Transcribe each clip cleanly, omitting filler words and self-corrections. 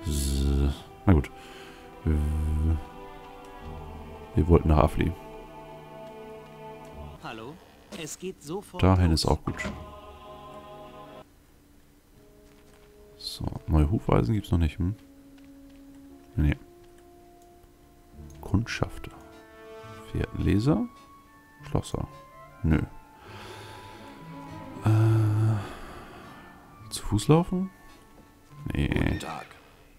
Na gut. Wir wollten nach Afli. Hallo? Es geht sofort Dahin los. ist auch gut. So, neue Hufeisen gibt es noch nicht, hm? Nee. Kundschafter. Pferdenleser? Schlosser. Nö. Zu Fuß laufen? Nee. Guten Tag.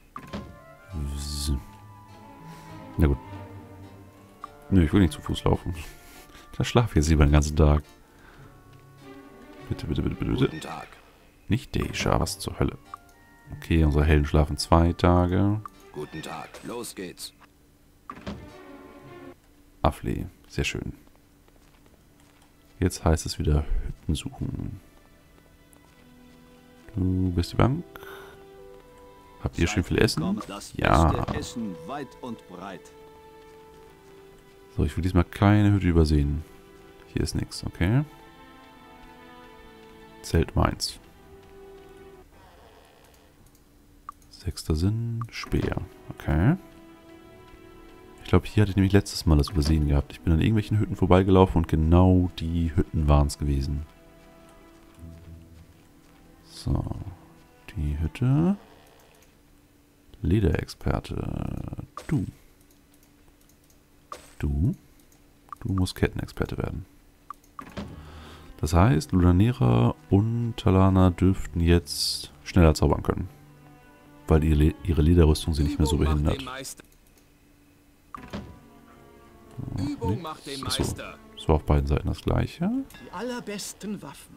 Na gut. Nö, ich will nicht zu Fuß laufen. Da schlafe ich jetzt lieber den ganzen Tag. Bitte, bitte, bitte, bitte, bitte. Guten Tag. Nicht Deja, was zur Hölle. Okay, unsere Helden schlafen 2 Tage. Guten Tag. Los geht's. Afli, sehr schön. Jetzt heißt es wieder Hütten suchen. Du bist die Bank. Habt ihr schön viel Essen? Ja. Essen weit und breit. So, ich will diesmal keine Hütte übersehen. Hier ist nichts, okay. Zelt meins. 6. Sinn, Speer. Okay. Ich glaube, hier hatte ich nämlich letztes Mal das übersehen gehabt. Ich bin an irgendwelchen Hütten vorbeigelaufen und genau die Hütten waren es gewesen. So. Die Hütte. Lederexperte. Du. Du musst Kettenexperte werden. Das heißt, Lunanera und Talana dürften jetzt schneller zaubern können. Weil ihre Lederrüstung sie nicht mehr so behindert. Übung macht den Meister. So auf beiden Seiten das gleiche. Die allerbesten Waffen.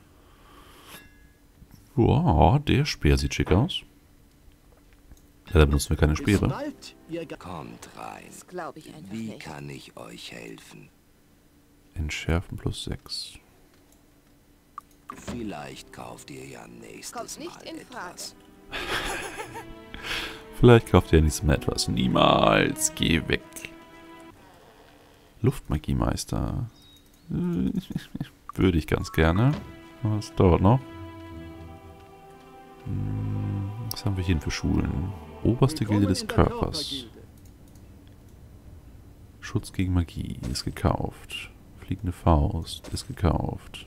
Wow, der Speer sieht schick aus. Ja, da benutzen wir keine Bis Speere. bald, ihr Kommt rein. Das glaube ich einfach Wie nicht. kann ich euch helfen? Entschärfen plus 6. Vielleicht kauft ihr ja nächstes Kommt nicht Mal in Frage. etwas. Vielleicht kauft ihr nächstes Mal etwas. Niemals. Geh weg. Luftmagiemeister. Würde ich ganz gerne. Aber es dauert noch. Was haben wir hier denn für Schulen? Oberste Gilde des Körpers. Schutz gegen Magie ist gekauft. Fliegende Faust ist gekauft.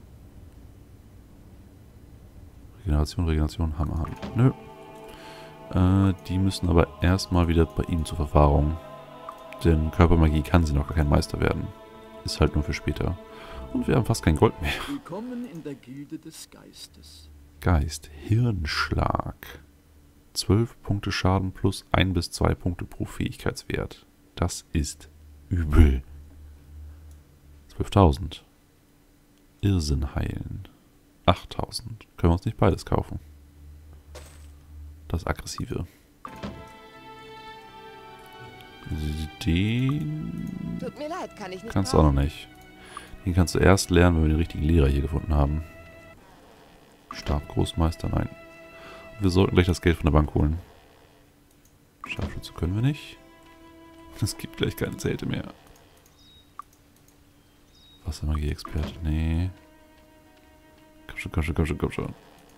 Regeneration, Hammerhand. Nö. Die müssen aber erstmal wieder bei ihm zur Verwahrung. Denn Körpermagie kann sie noch gar kein Meister werden. Ist halt nur für später. Und wir haben fast kein Gold mehr. Willkommen in der Gilde des Geistes. Geist. Hirnschlag. 12 Punkte Schaden plus 1 bis 2 Punkte pro Fähigkeitswert. Das ist übel. 12.000. Irrsinn heilen. 8.000. Können wir uns nicht beides kaufen. Das Aggressive. Den Tut mir leid, kann ich nicht kannst du auch noch nicht. Den kannst du erst lernen, wenn wir den richtigen Lehrer hier gefunden haben. Stabgroßmeister, nein. Wir sollten gleich das Geld von der Bank holen. Scharfschütze können wir nicht. Es gibt gleich keine Zelte mehr. Wassermagie-Experte, nee. Komm schon, komm schon, komm schon, komm schon.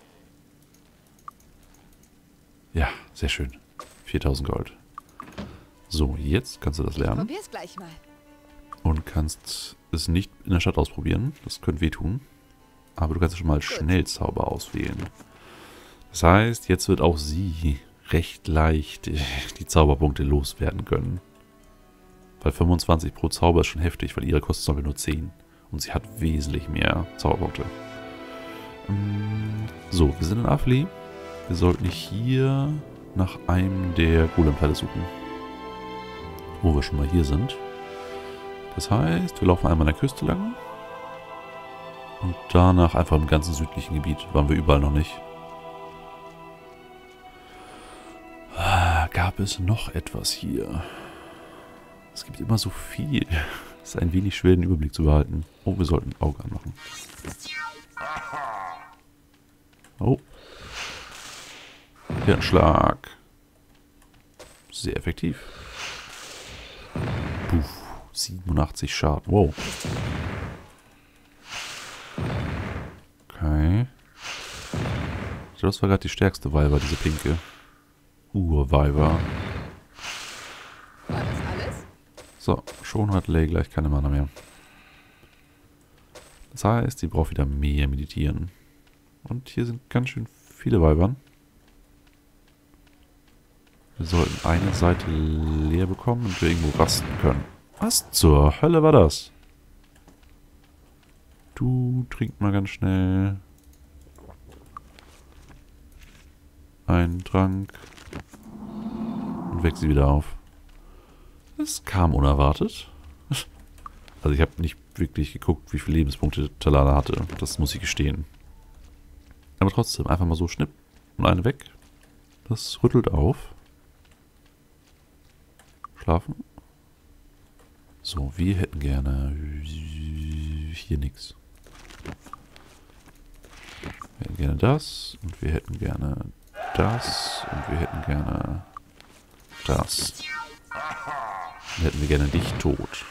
Ja, sehr schön. 4.000 Gold. So, jetzt kannst du das lernen. Probier's gleich mal. Und kannst es nicht in der Stadt ausprobieren. Das könnte wehtun. Aber du kannst schon mal Schnellzauber auswählen. Das heißt, jetzt wird auch sie recht leicht die Zauberpunkte loswerden können. Weil 25 pro Zauber ist schon heftig, weil ihre kostet zum Beispiel nur 10. Und sie hat wesentlich mehr Zauberpunkte. So, wir sind in Afli. Wir sollten hier nach einem der Golem-Teile suchen. Wo wir schon mal hier sind. Das heißt, wir laufen einmal an der Küste lang. Und danach einfach im ganzen südlichen Gebiet. Waren wir überall noch nicht. Gab es noch etwas hier? Es gibt immer so viel. Es ist ein wenig schwer, den Überblick zu behalten. Oh, wir sollten ein Auge anmachen. Oh. Hirnschlag. Sehr effektiv. Puh, 87 Schaden. Wow. Okay. Ich glaube, das war gerade die stärkste Weiber, diese pinke. Urweiber. War das alles? So, schon hat Lay gleich keine Mana mehr. Das heißt, sie braucht wieder mehr meditieren. Und hier sind ganz schön viele Weibern. Wir sollten eine Seite leer bekommen und wir irgendwo rasten können. Was zur Hölle war das? Du trink mal ganz schnell einen Trank und weck sie wieder auf. Es kam unerwartet. Also ich habe nicht wirklich geguckt, wie viele Lebenspunkte Talana hatte. Das muss ich gestehen. Aber trotzdem, einfach mal so schnipp und eine weg. Das rüttelt auf. Schlafen. So, wir hätten gerne hier nichts. Wir hätten gerne das und wir hätten gerne das und wir hätten gerne das. Dann hätten wir gerne dich tot.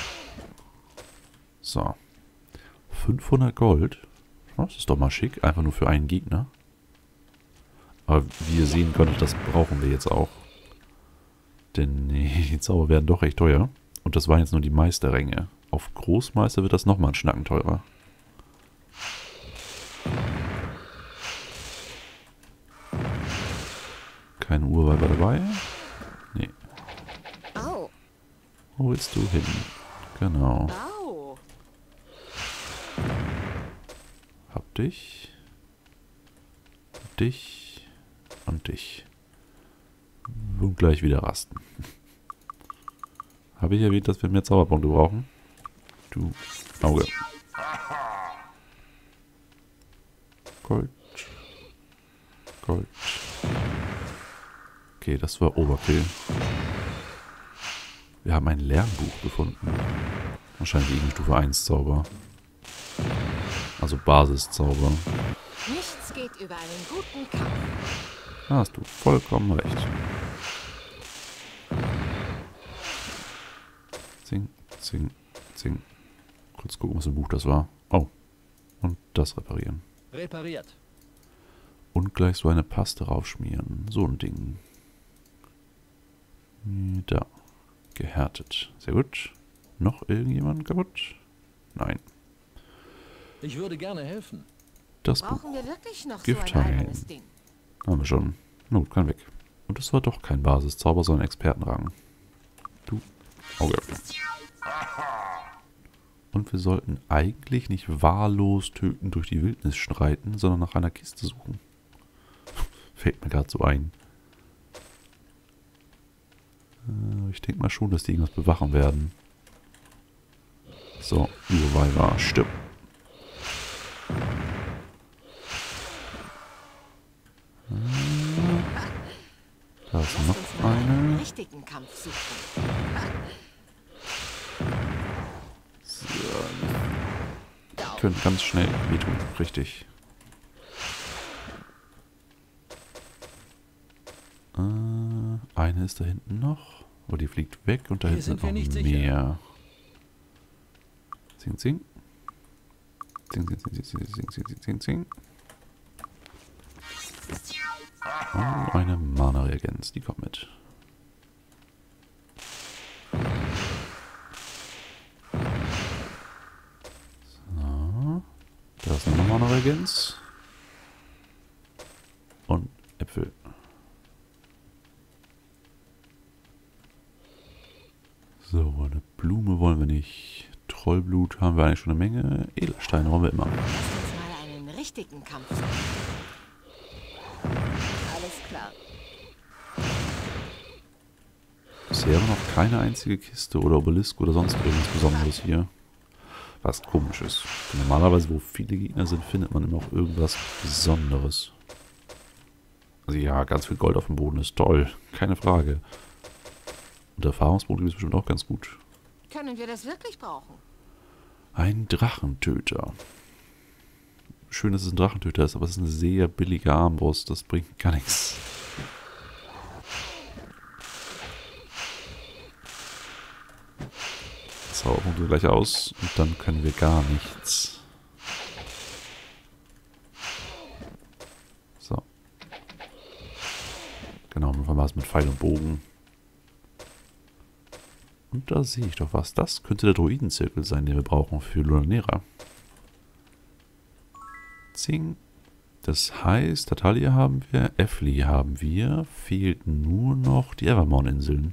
So. 500 Gold. Das ist doch mal schick. Einfach nur für einen Gegner. Aber wie ihr sehen könnt, das brauchen wir jetzt auch. Denn die Zauber werden doch recht teuer. Und das waren jetzt nur die Meisterränge. Auf Großmeister wird das nochmal ein Schnacken teurer. Keine Urweiber dabei. Nee. Au. Wo willst du hin? Genau. Au. Hab dich. Dich. Und dich. Und gleich wieder rasten. Habe ich erwähnt, dass wir mehr Zauberpunkte brauchen? Du Auge. Gold. Gold. Okay, das war Overkill. Wir haben ein Lernbuch gefunden. Wahrscheinlich irgendein Stufe 1 Zauber. Also Basiszauber. Nichts geht über einen guten Kampf. Da hast du vollkommen recht. Zing, zing, zing. Kurz gucken, was im Buch das war. Oh. Und das reparieren. Repariert. Und gleich so eine Paste raufschmieren. So ein Ding. Da. Gehärtet. Sehr gut. Noch irgendjemand kaputt? Nein. Ich würde gerne helfen. Das Buch. Brauchen wir wirklich noch so Gift ein heilen. albernes Ding? Haben wir schon. Na gut, kann weg. Und es war doch kein Basiszauber, sondern Expertenrang. Du Auge. Und wir sollten eigentlich nicht wahllos töten durch die Wildnis schreiten, sondern nach einer Kiste suchen. Fällt mir gerade so ein. Ich denke mal schon, dass die irgendwas bewachen werden. So, Urweiber, stirb. Da ist Lass noch uns mal einen eine. richtigen Kampf suchen. Die können ganz schnell wehtun, richtig. Eine ist da hinten noch. Aber die fliegt weg und da Hier hinten sind sind wir noch nicht sicher. mehr. Zing, zing. Zing, zing, zing, zing, zing, zing, zing, zing, zing. Oh, eine Mana-Reagenz, die kommt mit. So. Da ist noch eine Mana-Reagenz. Und Äpfel. So, eine Blume wollen wir nicht. Trollblut haben wir eigentlich schon eine Menge. Edelsteine wollen wir immer. Lass uns mal einen richtigen Kampf suchen. Alles klar. Bisher war noch keine einzige Kiste oder Obelisk oder sonst irgendwas Besonderes hier. Was komisch ist. Normalerweise, wo viele Gegner sind, findet man immer auch irgendwas Besonderes. Also ja, ganz viel Gold auf dem Boden ist toll. Keine Frage. Und Erfahrungspunkte gibt es bestimmt auch ganz gut. Können wir das wirklich brauchen? Ein Drachentöter. Schön, dass es ein Drachentöter ist, aber es ist eine sehr billige Armbrust. Das bringt gar nichts. Zauberpunkte gleich aus und dann können wir gar nichts. So. Genau, nur was mit Pfeil und Bogen. Und da sehe ich doch was. Das könnte der Druidenzirkel sein, den wir brauchen für Lunanera. Zing. Das heißt, Tatalia haben wir, Effli haben wir. Fehlt nur noch die Evermorn-Inseln.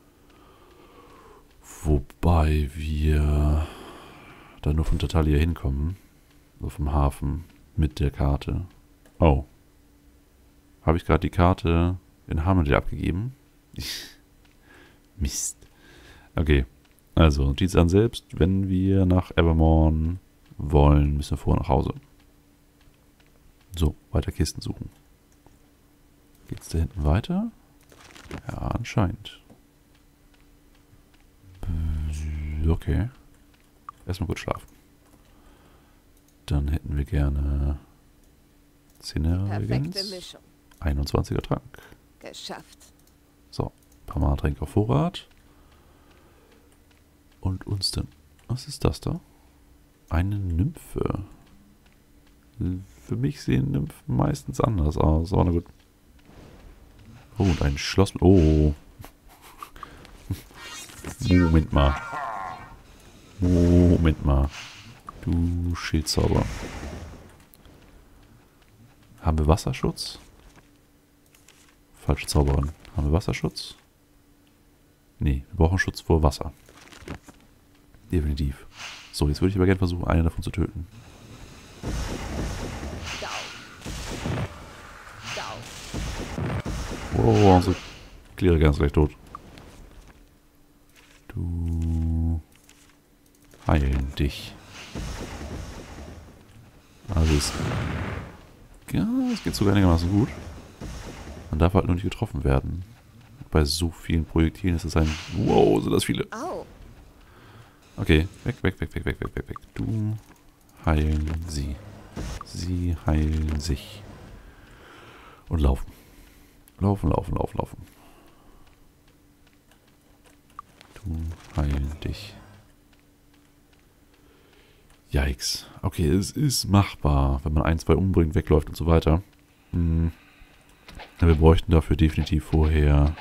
Wobei wir da nur von Tatalia hinkommen. So vom Hafen mit der Karte. Oh. Habe ich gerade die Karte in Harmondale abgegeben? Mist. Okay. Also, Notiz an selbst. Wenn wir nach Evermorn wollen, müssen wir vorher nach Hause. So, weiter Kisten suchen. Geht's da hinten weiter? Ja, anscheinend. Okay. Erstmal kurz schlafen. Dann hätten wir gerne 10er Perfekte Regens. Mischung. 21er Trank. Geschafft. So, ein paar Mal Tränke auf Vorrat. Und uns dann. Was ist das da? Eine Nymphe. Für mich sehen Nymphen meistens anders aus. Aber na gut. Oh, und ein Schloss. Oh. Moment mal. Moment mal. Du Schildzauber. Haben wir Wasserschutz? Falsche Zauberin. Haben wir Wasserschutz? Nee, wir brauchen Schutz vor Wasser. Definitiv. So, jetzt würde ich aber gerne versuchen, einen davon zu töten. Wow, unsere Kleriker ist gleich tot. Du heilen dich. Also es geht sogar einigermaßen gut. Man darf halt nur nicht getroffen werden. Bei so vielen Projektilen ist es ein... Wow, sind das viele. Au. Okay, weg. Du heilen sie. Sie heilen sich. Und laufen. Laufen. Du heilen dich. Yikes. Okay, es ist machbar, wenn man 1, 2 umbringt, wegläuft und so weiter. Wir bräuchten dafür definitiv vorher...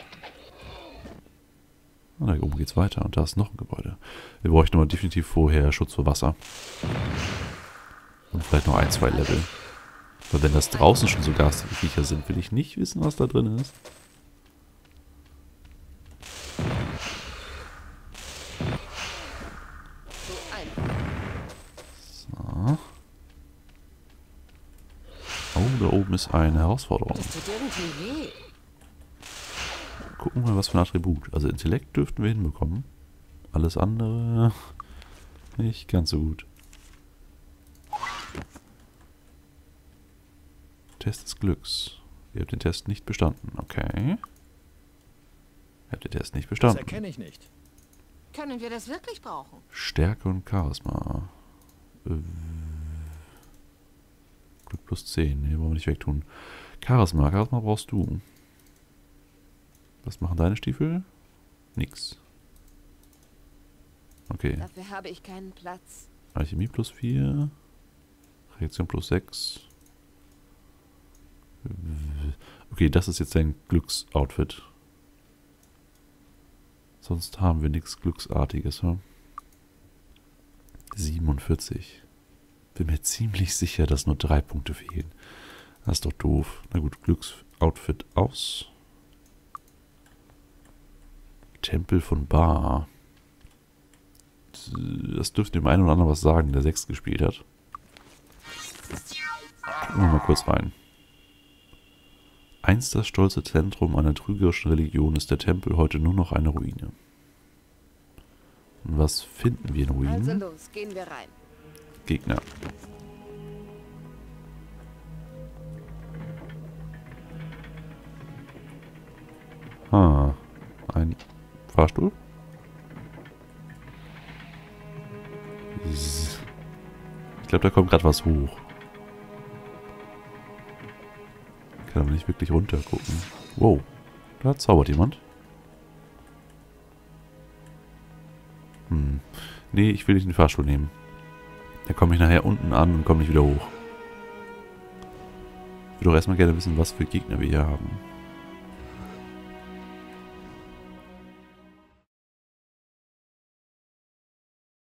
Da oben geht's weiter und da ist noch ein Gebäude. Wir bräuchten aber definitiv vorher Schutz vor Wasser. Und vielleicht noch 1, 2 Level. Weil wenn das draußen schon so garstige Viecher sind, will ich nicht wissen, was da drin ist. So. Oh, da oben ist eine Herausforderung. Das tut irgendwie weh. Gucken wir mal, was für ein Attribut. Also Intellekt dürften wir hinbekommen. Alles andere nicht ganz so gut. Test des Glücks. Ihr habt den Test nicht bestanden. Okay. Ihr habt den Test nicht Das bestanden. erkenne ich nicht. Können wir das wirklich brauchen? Stärke und Charisma. Glück plus 10. Nee, wollen wir nicht wegtun. Charisma brauchst du. Was machen deine Stiefel? Nix. Okay. Dafür habe ich keinen Platz. Alchemie plus 4. Reaktion plus 6. Okay, das ist jetzt dein Glücksoutfit. Sonst haben wir nichts Glücksartiges, hm? 47. Bin mir ziemlich sicher, dass nur 3 Punkte fehlen. Das ist doch doof. Na gut, Glücksoutfit aus. Tempel von Bar. Das dürfte dem einen oder anderen was sagen, der 6 gespielt hat. Gucken wir mal kurz rein. Einst das stolze Zentrum einer trügerischen Religion ist der Tempel heute nur noch eine Ruine. Und was finden wir in Ruinen? Also los, gehen wir rein. Gegner. Ein Fahrstuhl? Ich glaube, da kommt gerade was hoch. Kann aber nicht wirklich runter gucken. Wow, da zaubert jemand. Nee, ich will nicht den Fahrstuhl nehmen. Da komme ich nachher unten an und komme nicht wieder hoch. Ich würde doch erstmal gerne wissen, was für Gegner wir hier haben.